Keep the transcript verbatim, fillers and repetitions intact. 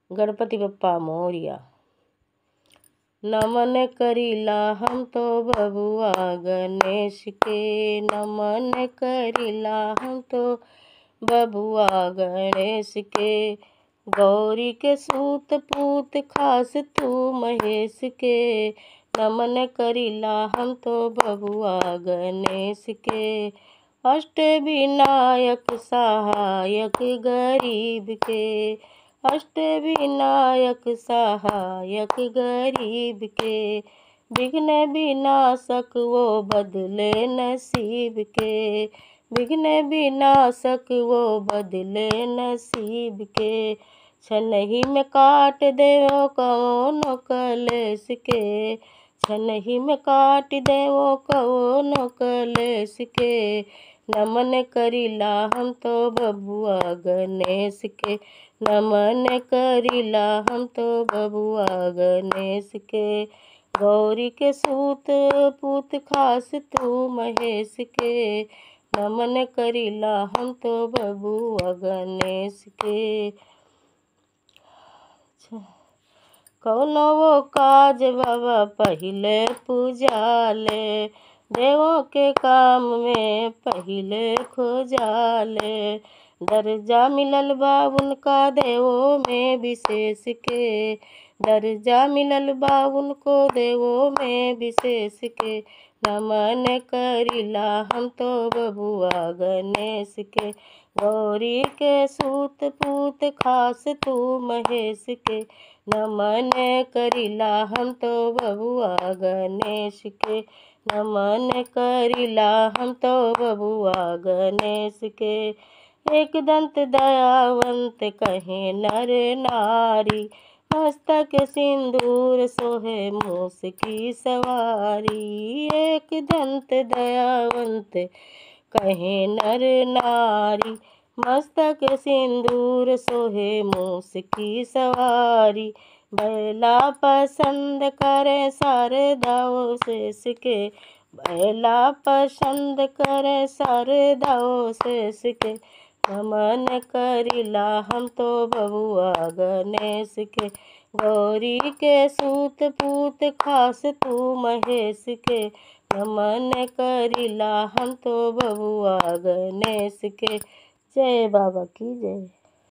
गणपति बप्पा मोरिया। नमन करीला हम तो बबुआ गणेश के, नमन करीला हम तो बबुआ गणेश के। गौरी के सूत पूत खास तू महेश के, नमन करीला हम तो बबुआ गणेश के। अष्ट विनायक सहायक गरीब के, अष्ट विनायक सहायक गरीब के। विघ्न विनाशक वो बदले नसीब के, विघ्न विनाशक वो बदले नसीब के। छनहि में काट देवो कौनो कलेश के, छनहि में काट देवो कौनो कलेश के। नमन करीला हम तो बबुआ गणेश के, नमन करीला हम तो बबुआ गणेश के। गौरी के सूत पूत खास तू महेश के, नमन करीला हम तो बबुआ गणेश के। कौनो वो काज बाबा पहिले पूजाले, देवों के काम में पहिले खोजाले। दर्जा मिलल बा उनका देवों में विशेष के, दर्जा मिलल बा उनको देवों में विशेष के। नमन करीला हम तो बबुआ गणेश के। गौरी के सूत पूत खास तू महेश के, नमन करीला हम तो बबुआ गणेश के। नमन करीला हम तो बबुआ गणेश के। एक दंत दयावंत कहे नर नारी, मस्तक सिंदूर सोहे मूस की सवारी। एक दंत दयावंत कहे नर नारी, मस्तक सिंदूर सोहे मूस की सवारी। बैला पसंद करे शारदाओ शेष के, बैला पसंद करे शारदाओ शेष के। नमन करीला हम तो बबुआ गणेश के। गौरी के सूत पूत खास तू महेश के, नमन करीला हम तो बबुआ गणेश के। जय बाबा की जय।